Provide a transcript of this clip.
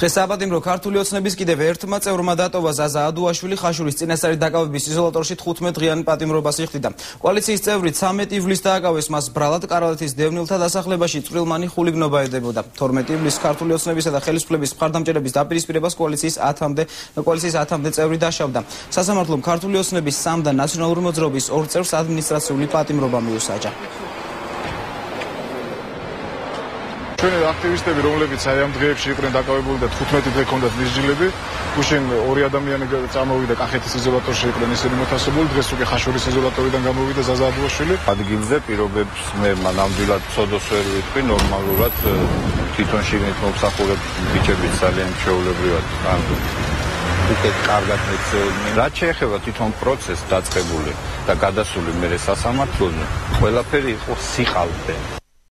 დღეს საპატიმრო ქართული ოცნების კიდევ ერთმა წევრმა დატოვა ზაზა ადუაშვილი ხაშურის წინასწარი დაკავების იზოლატორში 15 დღიანი პატიმრობას იხდიდა. კოალიციის წევრით 13 ივლისს დააკავეს მას ბრალად კარალეთის დევნილთა დასახლებაში წვრილმანი ხულიგნობა ედებოდა. 12 ივლისს ქართული ოცნებისა და ხელისუფლების მხარდამჭერების დაპირისპირებას კოალიციის 10-მდე წევრი დაშავდა. სასამართლომ ქართული ოცნების 3 და ნაციონალური მოძრაობის 2 წევრს ადმინისტრაციული პატიმრობა მიუსაჯა. ჩვენი აქტივისტები, რომლებიც აი ამ დღეებში იყვნენ დაკავებული და 15 დღე ჰქონდათ მისჯილები, გუშინ 2 ადამიანი წამოვიდა კახეთის იზოლატორში იყვნენ ისინი მოთავსებული, დღეს უკვე ხაშურის იზოლატორიდან გამოვიდა ზაზა ადუაშვილი. ადგილზე პირობებს მე ნამდვილად ცოდოს ვერ ვიტყვი, ნორმალურად თვითონ შიგნით მომსახურებ ბიჭებიც ძალიან ჩვეულებრივად უკეთ კარგად მეცეოდნენ. რაც შეეხება თვითონ პროცესს დაწყებული და გადასული მერე სასამართლოზე, ყველაფერი იყო სიყალბე.